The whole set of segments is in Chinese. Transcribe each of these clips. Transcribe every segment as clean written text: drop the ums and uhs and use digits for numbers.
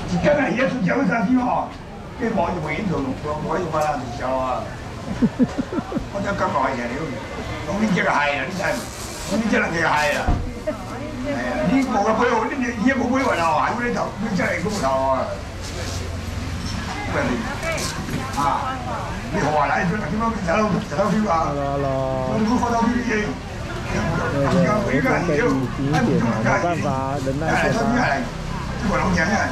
一间啊，伊咧出招去三几吼，计无就袂用做，无用法啦，就销啊。我只感觉係嘅，講你只個係啦，你睇，你只人嘅係啦。係啊，你冇個配合，你冇配合啦，係嗰啲頭，你真係公頭啊！咩嚟？啊！你學下嚟，點解走票啊？我唔好到呢啲嘢。 我讲给你低一点嘛，没办法，忍耐一点嘛。 我老娘啊！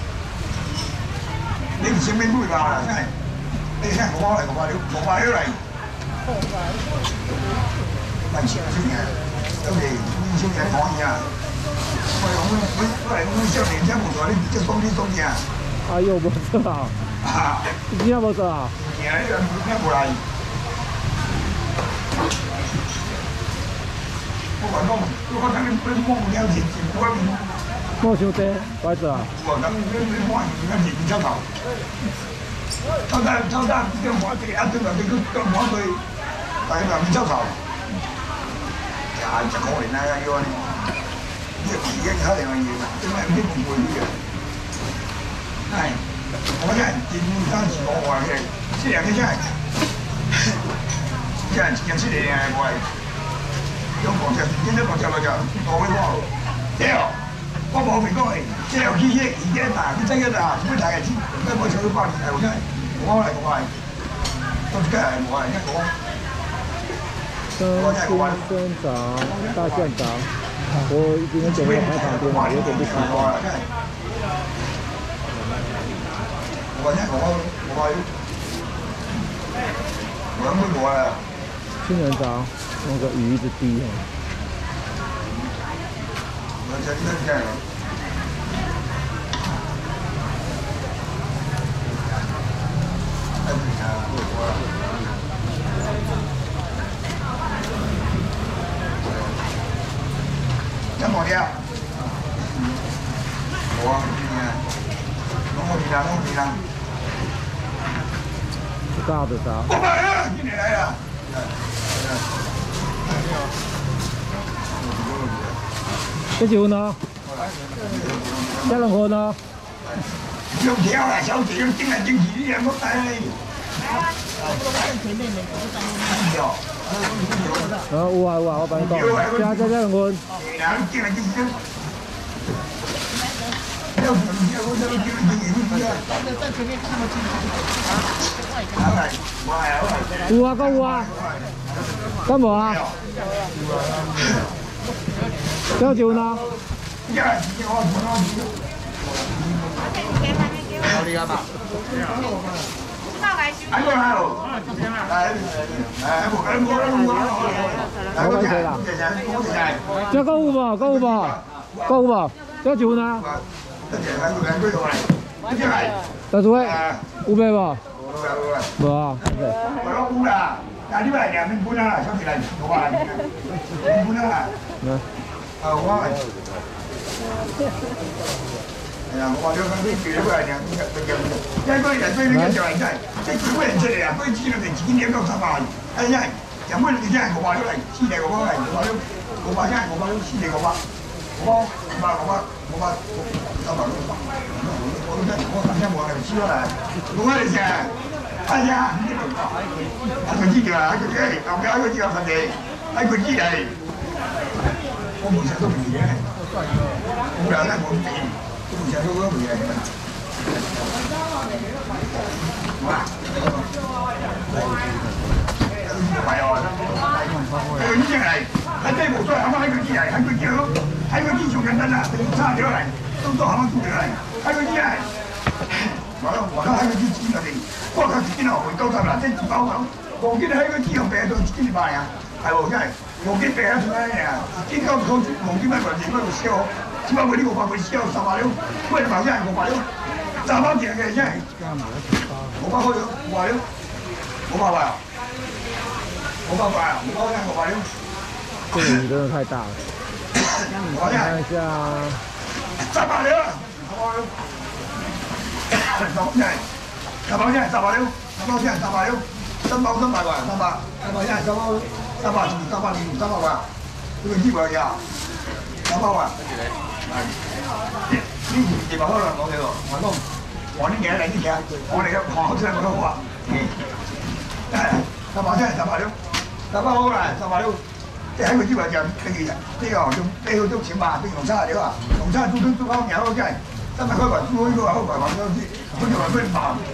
你唔識咩妹㗎啦，真係！你聽我講嚟，我話你嚟。問少年，有時年少人講嘢啊！我少年真冇錯，你即講啲東西啊！ 哎呦，不错啊！啊，你也不错啊！ 你呢個咩過嚟？我話我等你摸唔了錢，我摸伤济，乖子啊！ 我等你摸唔了錢，抽頭。抽單，啲摸地一對埋佢個摸佢，但係唔抽頭。呀，真可憐啊！要你，已經睇嚟嘅嘢啦，點解唔知唔會嘅？係，我真係見當時我話嘅，即係佢真係，真係認識你嘅我係。有國際，見到國際就我會話，屌，我冇明講係，即係有機器而家大，佢真嘅大，做咩大嘅知？根本就要8年係真係，我嚟講係，都真係我係一個。 村长、大县长，我今天准备排旁边了，有点不习惯。新人长，那个雨一直滴哦。 怎麼嘅？我啊，攞我啦。 大的啥？ 我買了，今年來了。 這酒呢？加兩盒呢？ 用條啦，小姐用精來精去，你兩個帶嚟。 有啊，我幫你講，加兩盒。 精來精去。 有啊，有啊，咁無啊？小酒呢？ 好啲啊嘛。喺個喺度。 這個有無？個有無？個有無？小酒呢？大叔喂，有賣無？無啊。 我講有啦，但係呢個係2半啦，收起嚟我話2半啦。我係。係啊，我話咗咁啲住呢個係2因為嗰啲人對呢個就係真係，即係佢個人出嚟啊，嗰啲資料自己2個10萬，係因為有乜你真係我話咗嚟，私地我講係我話咗，我話真係我話咗私地我話，我話300六百，我都真係我等陣我係知啦，我話你先，哎呀，喺佢知㗎，喺佢知，後邊喺佢知有份地，喺佢知嚟，我冇成日都唔嘢，我又咧冇變。唔想做嗰個嘢㗎嘛？哇！係啊，佢呢隻係喺低無再行翻喺佢支嚟，喺佢支咯，喺佢支做緊真啊，差咗嚟，都行翻出嚟，喺佢支係，我喺佢支支嚟，不過佢自己又回高級啦，即係自包咁，黃金喺佢支又病到自己嚟賣啊，係喎，真係黃金病咗出嚟啊，自己高黃金喺度自己喺度燒。只不過呢個話佢燒10萬兩，喂，頭先係6萬兩，賺翻正嘅真係。我包開咗6萬兩，冇辦法啊，冇辦法啊，我包開6萬兩。 這個雨真的太大了。我看一下。 10萬兩，10萬兩。10萬兩，10萬兩，10萬兩，新包300萬，300真係300年300萬，呢個2萬呀，300萬。 你是把好了，我对我讲，我你行来你行，我嚟个看好出来我话，360，360，360，即喺佢之外就呢個都錢吧，啲農差料啊，農差都好嘢咯，真係真係開圍都呢個開圍都知，佢就話咩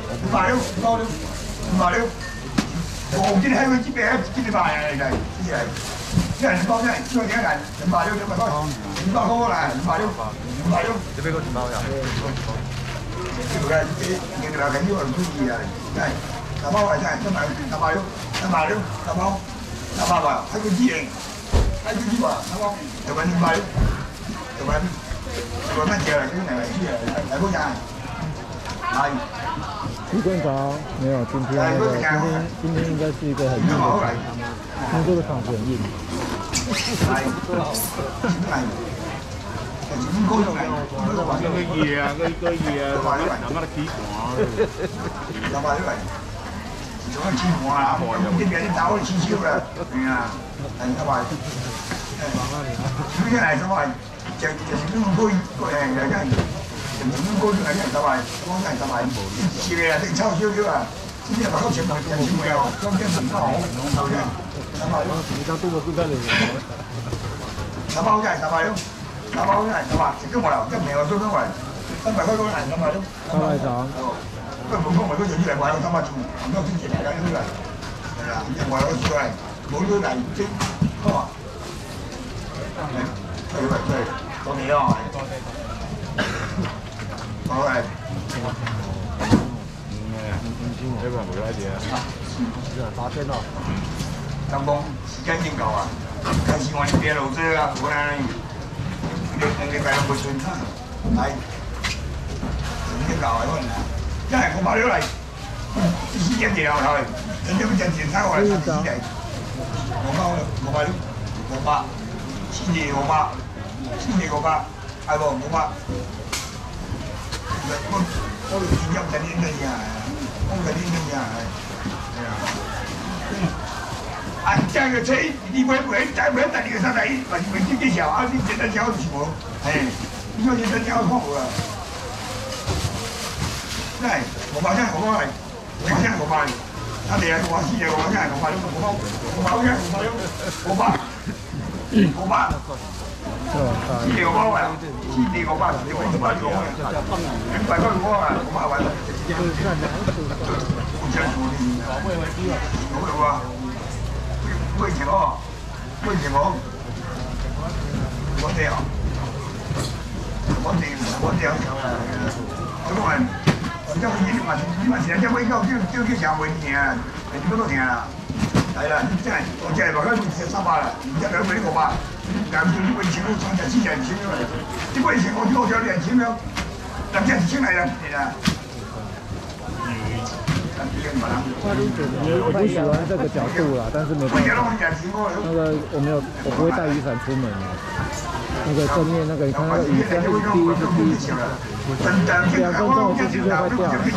500料，我見喺佢之邊喺之邊賣嚟嘅，一人包真係，因為幾人500料200塊啦，500料， 这边给我几包呀？ 呢個嘅呢個中意啊，真係大包係真係300料，大包300塊，喺佢之嚟。喺佢之話，啱啱就揾500料，就揾乜嘢嚟？啲嚟嚟嗰陣，係。 徐馆长没有，今天应该是一个很硬的场，听说的场子很硬。 係，應該係。 個嘢啊，個嘢啊，有乜幾有埋啲嚟，仲有錢換啊！啲嘢啲走錢少啦，係啊，係咁埋。主要係咁埋，就咁高誒，真係咁高啲係咁埋，講真係咁埋，是嘅，定抽少少啊！呢啲係咪全部人錢會有，當天唔好，係嘅，咁埋。 你當中國官真係 10包真係10包，10包真係10包，食都冇留，一年我都為300塊嗰係10包都。 300張。 不過普通我都做出嚟話有300張，唔多先至嚟㗎呢個，係啦，因為我出嚟冇呢個即係。對，多謝啊！好係。 這個冇來點。 8天咯。 當工時間已經夠啊！開始我哋別路子啊，我哋你擺落去順暢，係已經夠啊！因為我買咗嚟，時間幾後頭，人哋會陣時差我嚟3時嚟，我買咗500。1200，係喎500。我哋見入緊啲嘢，我緊啲嘢係啊。啊，這個車你會再會等你個啥子？或者會自己小，你簡單小就行。哎，你說簡單小好啊。來，500真係500嚟，500真係500。他哋係500，4嘅500真係500都500真係500。500，4個包啊，4個包，你揾500個啊，200塊個啊，500塊。互相處理，好嘅喎，貴錢哦，我哋啊，我哋咁啊，而家你問人家會叫小妹呢，你多錢啊？係啦，真係我真係話佢300啦，而家2個500，但係你以前我創就1000錢嚟，啲以前我多咗2千樣，但係1000嚟啦，係啦。 我不喜歡這個角度啦，但是沒辦法。那個我不會帶雨傘出門的。那個正面那個，你看那個雨傘一滴2分鐘我自己就快掉了。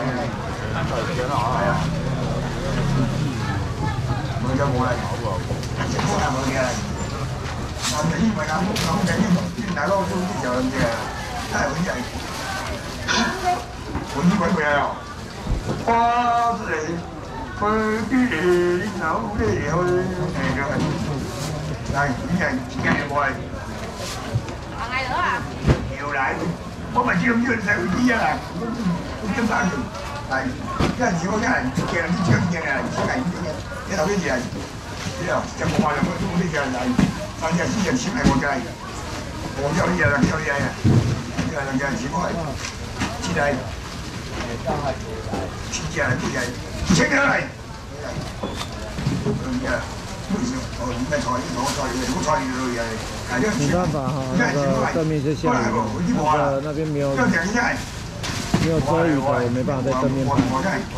就冇嚟搞喎，食開係冇嘅。我哋因為講緊啲大佬都啲就嘅，真係好似係本地鬼鬼啊！哇！真係佢啲手啲去誒嘅，係呢人自己嘅冇係。嗌咗啊！要嚟，我咪知咁樣使佢啲啊！咁點解？係，因為如果真係嘅啲槍嘅係真係啲嘅。你頭先嘢係，呢度就冇話有乜啲嘢係，反正私人錢係我嘅，我有啲嘢啦，有啲嘢嘅，呢個人嘅錢我係，錢係，錢係啲嘢，錢嘅係， 沒辦法哈，那個正面是下雨，那邊沒有遮雨的，沒辦法在正面拍。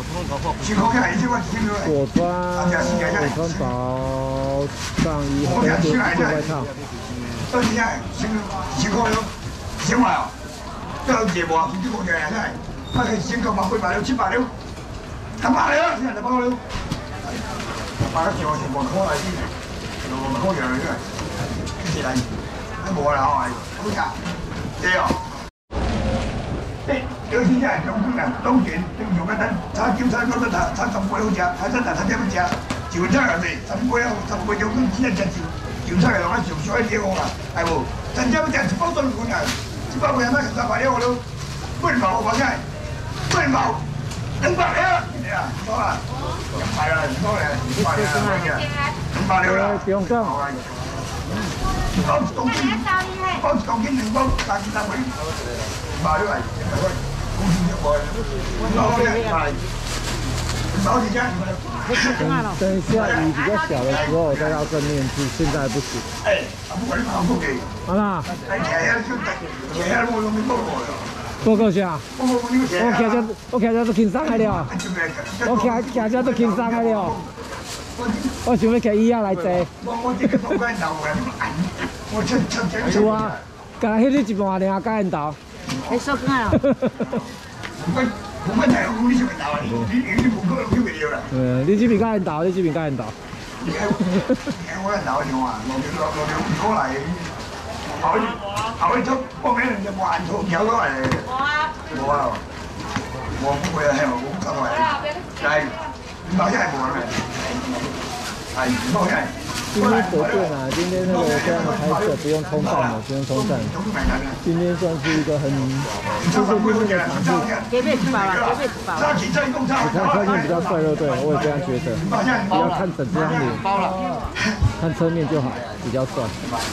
我穿薄上衣，件外套。 到現在情況有少埋啊，都有節目啊，唔知講嘅真係，乜係先夠800了700了，800了，現在800了，800了節目可係啲，可樣嘅，幾時嚟？冇啦，係，好㗎，對啊。 有些人中午啊，冬天用个咱炒韭菜搞个炒10杯好食，海参他点不食，就炒个济10杯中午真正吃韭菜个，我上少一点我啊，系无？真正要食1包多2罐啊，1包罐那3块了我都8毛我讲，8毛200了，对啊，多啊，200了，200了，200了， 不用讲。 包1公斤2包，3位，200了，公斤1包，200了，200几件。 等一下鱼比较小的时候再到正面去，现在不行。 哎，不管你好不给， 好啦， 哎，吃下我都没报过了。 报告下，我徛这都轻松来了，我徛这都轻松来了。我想要徛椅仔来坐。有啊，刚才迄个一半尔加烟豆。 还收工啊？ 你这边加烟豆，你这边加烟豆。 我老娘啊，6过来，后尾做报名就冇按套跳过来。冇啊，我不会啊，我不搞来。来，你老家系冇啊？哎，老家。 今天随便啊，今天那个这样的拍摄不用冲站了，不用冲站。今天算是一个很，就是今天的场地。 给别吃饱了，给别吃饱了。 你看侧面比较帅，对不对？我也这样觉得。不要看整张脸，看侧面就好，比较帅。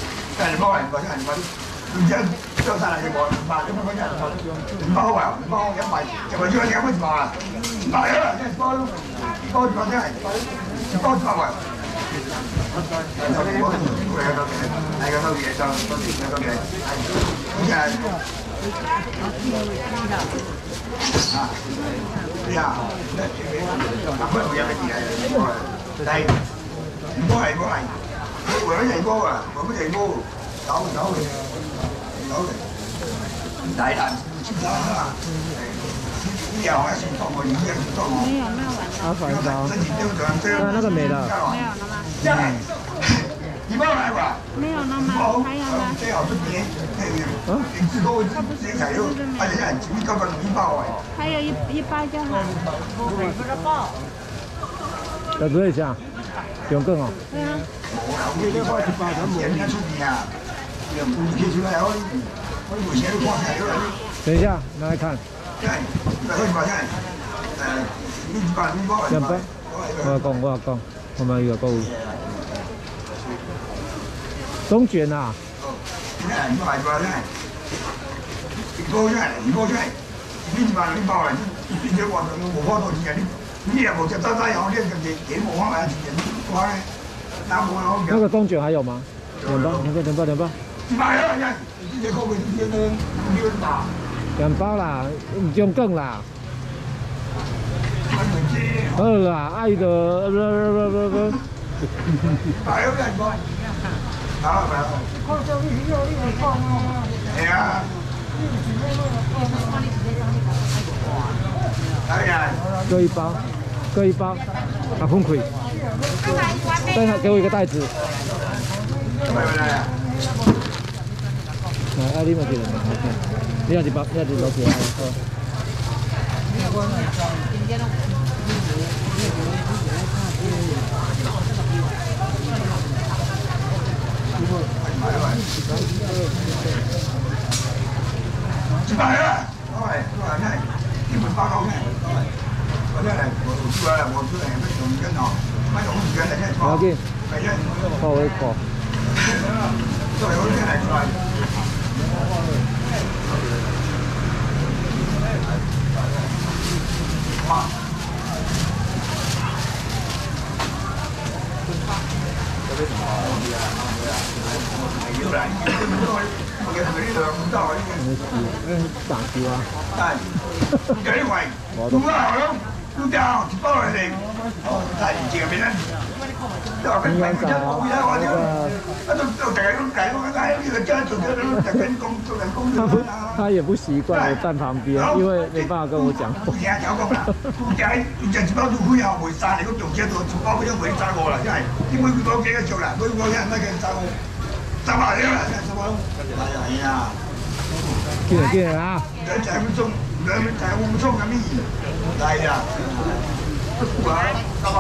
你这叫啥来着？我200多块钱，2包啊，2包100，就为咗2包啊，200啊，1包，1包200真係，1包200块。係個收嘢收，收嘢，好似係啊，係啊，咁會有乜嘢嚟？係，唔該係，我乜嘢歌啊？我乜嘢歌？有嚟，大膽，知道啦。有啊，是多我，你也是多我。 没有完。 阿反刀，那个没了。 没有了吗？ 你帮我来吧。 没有了吗？还有吗？ 最好是别，你自购自己采购，而且你搞个1包哎。 还有一包就好。不是包。 再做一下，不用更哦。 对啊。 等一下，拿来看。2包，我要讲，我们有购物。中卷啊。那个中卷还有吗？2包，2包。2包啦，唔用更啦。好啦，爱的不。 係啊。 各1包，各1包，把空亏。再给我一个袋子。来，你们几人嘛？你要1包，你要1包起来。 100啊！你们8高呢？我这来，我出来，用一根哦，用2根来先包。 不要紧，包我包。 这我这来出来。哇！ 打球啊！ 係，幾位？咁啊，都掉1包嚟嚟，太唔知嘅邊咧？都話佢唔真冇呀，我哋都大家都計我解呢個真做咗特緊工做人工作他也不習慣我站旁邊，因為沒辦法跟我講話。 成日有講啦，估計1包都會有回曬嚟，咁做車到1包佢都回曬我啦，真係點會講幾個做啦？佢講人乜嘅曬我，10萬了啦，10萬。係啊。 見啊！ 2分鐘。 我们做个米，来呀，来，300，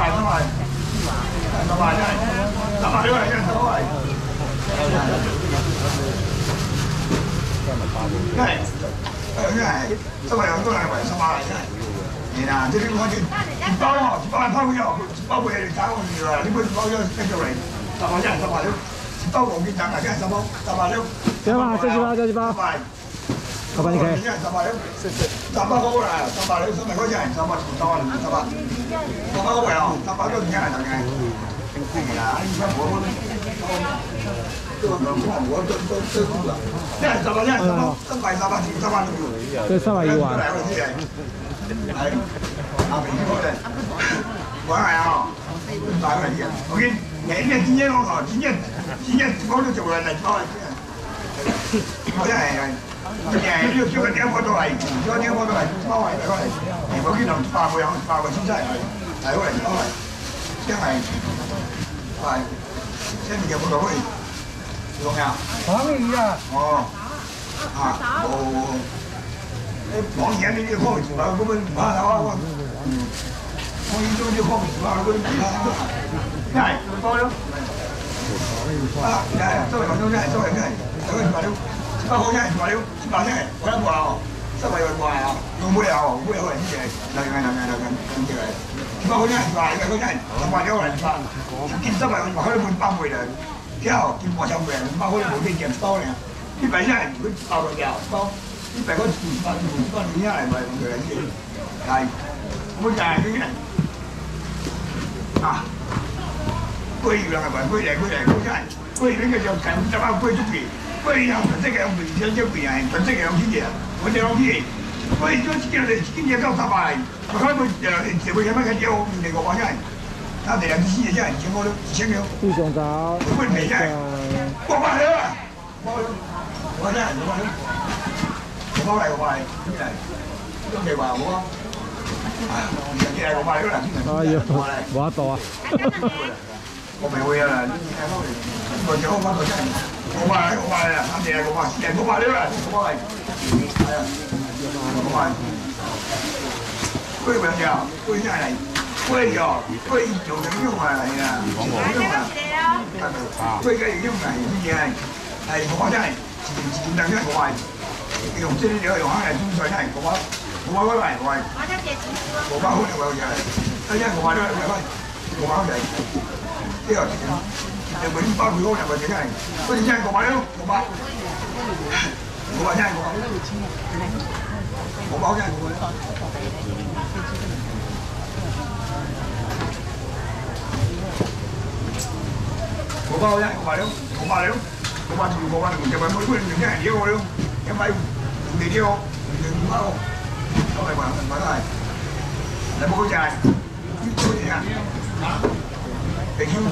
你呐，这边我就一包哦，一包还泡不了，一包不了就打我你了，你不一包要跟着来，300，一包我跟你讲啊，看3包，360。 对吧？这几包，这几包。老板，你可以。 300过来，300块钱，300过来哦，300你看大概。哎呀，你看我。这300 对，310万。 哎，啊，没错的，我来啊，100块钱，我给你，今天我靠，今天包都做完了，包了，好像係，你要叫佢點貨都係，叫點貨都係包嚟過嚟，我見到8個先生嚟過嚟包嚟，因為係，即係有冇到去，有冇啊？可以啊。哦，啊，哦。往年你就靠住啦，根本唔怕我。我依種就靠住啦，根本唔怕。係，多咗。啊，係，周圍講真係，有個200了，100好真係200了，100真係，我一掛哦，700又掛啊，用冇有，冇有人啲嘢，嚟咁嘅，100好真係200，100好真係，100咗嚟100，見700我開到半包回嚟，之後見500回嚟，500好冇啲件包嚟，100真係佢包嚟嘅包。100個200年嚟咪咁樣嘅，係冇就係啲人啊，貴樣係咪貴嚟真係貴呢個就近7包貴足嘅，貴有純色嘅有微小隻貴係純色嘅有啲嘢，我哋有啲嘢貴咗啲嘢今年夠300，我開會社會有乜嘅嘢我唔嚟講真係，他哋有啲嘢真係全部都2000了， 杜總早， 貴嚟真係，800了啊，我真係800了。包嚟我賣，都未話好啊！人哋係我賣咗啦， 哎呀，冇得到啊！ 我未會啊！我只好翻到真係，我賣啦，人哋係我賣咗啦，我賣，係啊，我賣。貴唔貴啊？貴真係貴咗，貴做成用啊係啊，用啊，貴嘅用係啲嘢係我真係自等真係我賣。用這啲嘢用下嚟中水係我嗰嚟我係我包好嘅我嘢，因為我買咗我包就係呢個你每包佢嗰個就係真係，嗰啲真係我買咗我包真係我包真係我包真係我買咗就係每個人真係嘢我咯。100你啲我2包，都係話都係，你冇好賺，好錢啊！地標，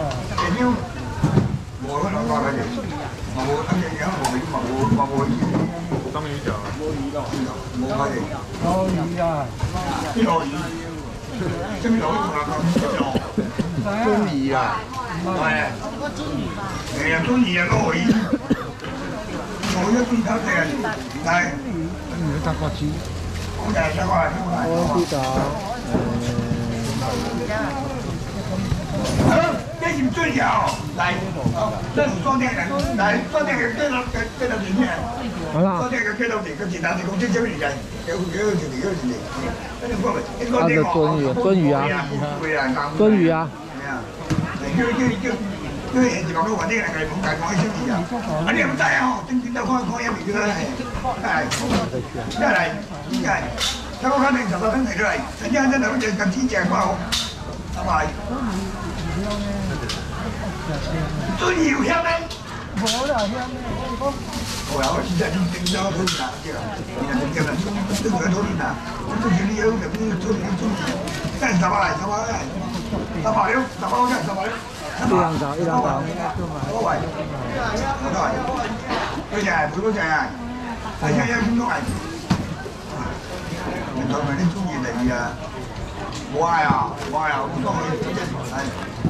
冇嗰兩個嘅，冇等陣間冇，當然就冇魚咯，冇乜嘢，冇魚啊，邊度魚？即係邊度同埋咁中意啊，係，係啊，中意啊，都可以。我一邊頭嘅，係唔得個錢，我就係得個係。我知道。好，這是最好來，這是裝電人，來裝電人給到裡面。好啦。裝電人給到幾個簡單的工具，這邊嚟，有，他的鳟魚啊。因為人哋講到揾啲人係冇計講起出嚟啊！啊你唔得啊！正到開一年嘅係，一係點解？香港肯定10分嚟出嚟，一陣真係好似咁天正包，係咪？都要香咩？冇啦香咩？我有現在正咗討論啦，即係現在正啦，都同佢討論啦，都要呢樣咁樣討論，真係10萬嚟，10萬了，10萬真係10萬了。一兩找，多位，多位，多謝，好多謝啊！係一分鐘係，原來咪啲中意你啊！我係啊，好多嘢多謝係，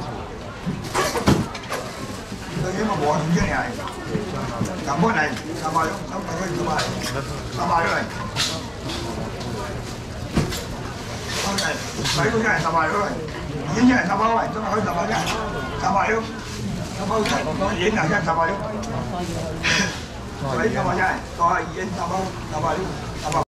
最起碼我總經理係，咁幫你300可以300嚟。 买个菜300块，盐菜300块，怎么会300块？300，300块，盐哪像300？所以300块，多盐300块。